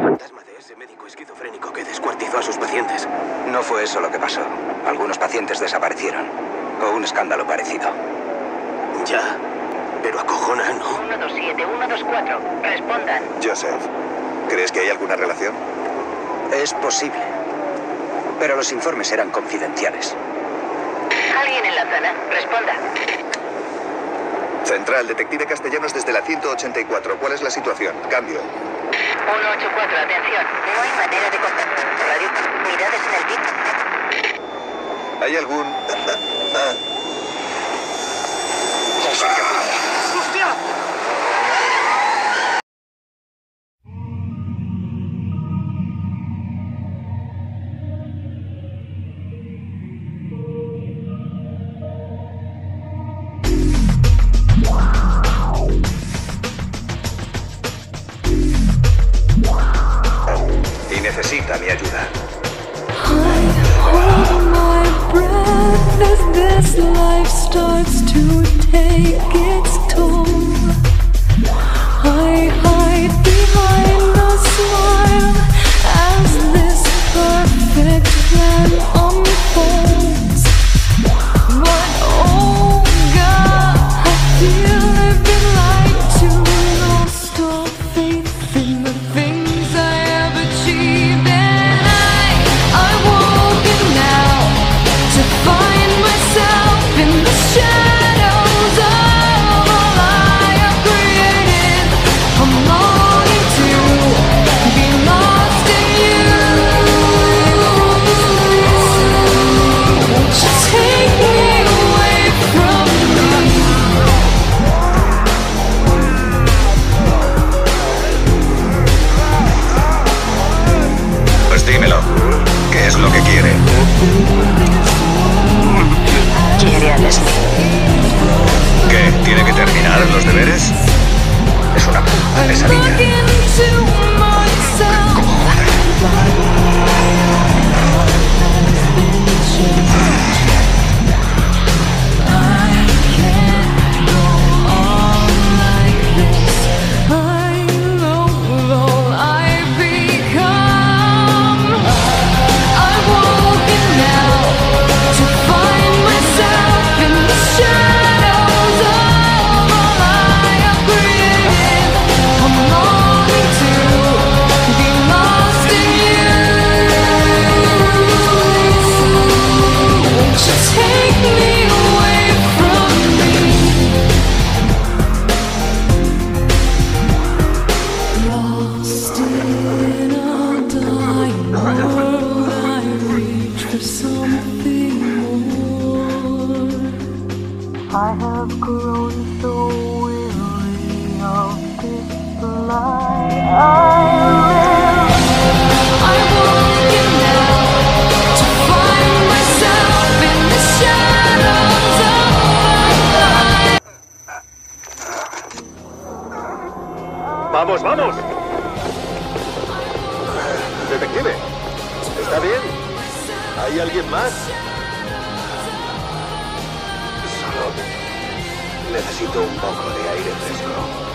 fantasma de ese médico esquizofrénico que descuartizó a sus pacientes. No fue eso lo que pasó. Algunos pacientes desaparecieron. O un escándalo parecido. Ya, pero acojona, ¿no? 127, 124. Respondan. Joseph, ¿crees que hay alguna relación? Es posible. Pero los informes eran confidenciales. ¿Alguien en la zona? Responda. Central, detective Castellanos desde la 184. ¿Cuál es la situación? Cambio. 184, atención. No hay manera de contactar. Radio. Miradas en el bit. ¿Hay algún...? ¡Hostia! Y necesita mi ayuda. Hold my breath as this life starts to take its toll. I hide behind a smile as this perfect plan unfolds. But oh God, I feel I've been lied to, lost all faith in the things I have achieved, and I'm walking now to find myself in the shadows of all I have created. I'm longing to be lost in you. Won't you take me away from me? Pues dímelo. ¿Qué es lo que quiere? Quiere a Leslie. ¿Qué? ¿Tiene que terminar los deberes? Es una puta pesadilla. Looking to myself. I can't go on like this. I know all I've become. I'm walking now to find myself in the shadows of all I have created. I'm longing to be lost in you. Won't you take me away from me? Lost in a dying world, I reach for something more. I have grown so weary of this lie I'm walking now to find myself in the shadows of my life. ¡Vamos, vamos! Detective, ¿está bien? ¿Hay alguien más? Solo necesito un poco de aire fresco.